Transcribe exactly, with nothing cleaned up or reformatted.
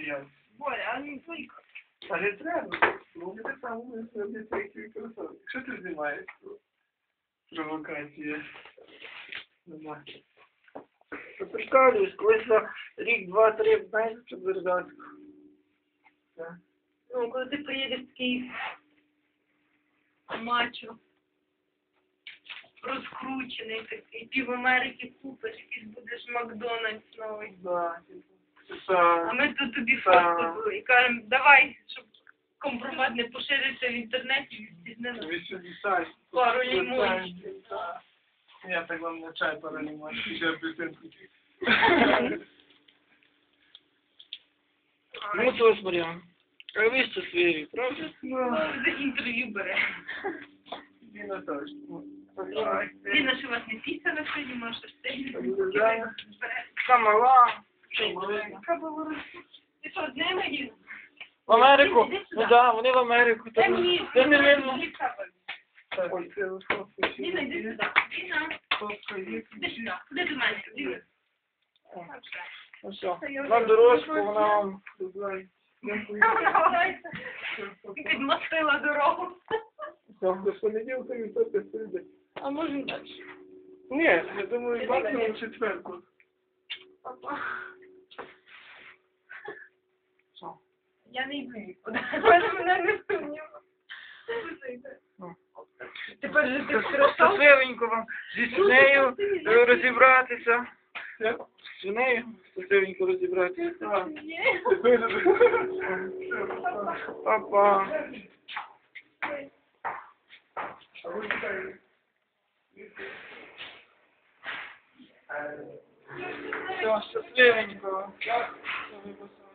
я. Боря, а не твої. А не треба. Ну, ми так само ми зробимо твої красоти. Що ти знімаєш? Провокація. Нема. Я прикалююсь, колись за рік, два, три, знаєш, що Березанську. Ну, коли ти приїдеш такий мачо, розкручений такий, пів Америки купиш, якийсь будеш Макдональдс новий. Да. А ми тут тобі фотку і кажемо, давай, щоб компромат не поширився в інтернеті, відстігни нас вісімдесят. пару лімонів. Я так вам на чай пару лимонів. Ще апельсинку. Ну, то ж, Мар'ян. А ви щасливі, правда? Ну, За інтерв'ю бере. Діна точно. Діна, що у вас не пісня сьогодні, може, ти Да. Така мала. Ти що, з ними їдеш? В Америку? Ну да, вони в Америку. Дай Там мені, це не видно. Ой, телефон. Діна, йди сюди. Діна, іди сюди. Куди до мене? Діна. Ну все, на дорожку вона вам. Підмостила дорогу. Все, до понеділка вівторка прийде. А може далі? Ні, я думаю, максимум в четверку. Я не йду нікуди. Мене не сумнів. Тепер же ти хорошо. Щасливенько вам зі свинею е, розібратися. З свинею щасливенько розібратися. Папа. Все, щасливенько.